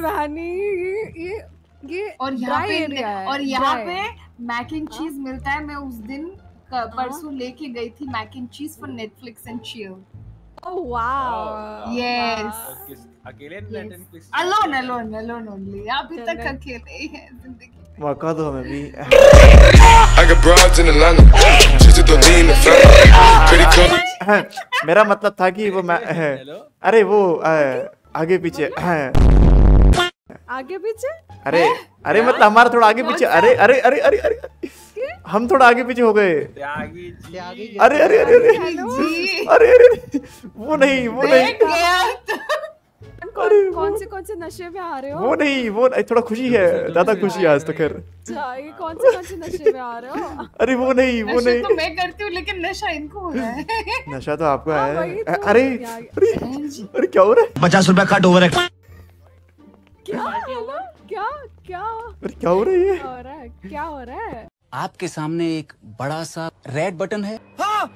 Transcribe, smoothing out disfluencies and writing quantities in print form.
Many ये और यहाँ ड्राई पे एरिया है। और यहाँ पे मैक एंड चीज मिलता है। मैं उस दिन परसों लेके गई थी mac and cheese for Netflix and chill. Oh wow. Yes. अकेले नेटफ्लिक्स Alone only. अभी तक अकेले ही है जिंदगी। मौका दो हमें भी। मेरा मतलब था कि वो मैं अरे वो आगे पीछे आगे पीछे अरे मतलब हमारा थोड़ा आगे पीछे अरे हम थोड़ा आगे पीछे हो गए। अरे वो नहीं कौन से नशे में आ रहे हो? वो थोड़ा खुशी है, ज्यादा खुशी है आज तो। खैर ये कौन से नशे में आ रहे हो? अरे वो नहीं तो मैं करती हूँ लेकिन नशा इनको हो रहा है। नशा तो आपको है। अरे क्या हो रहा है? 50 रुपया कट ओवर है। क्या हो रहा है? क्या हो रहा है? आपके सामने एक बड़ा सा रेड बटन है। हाँ,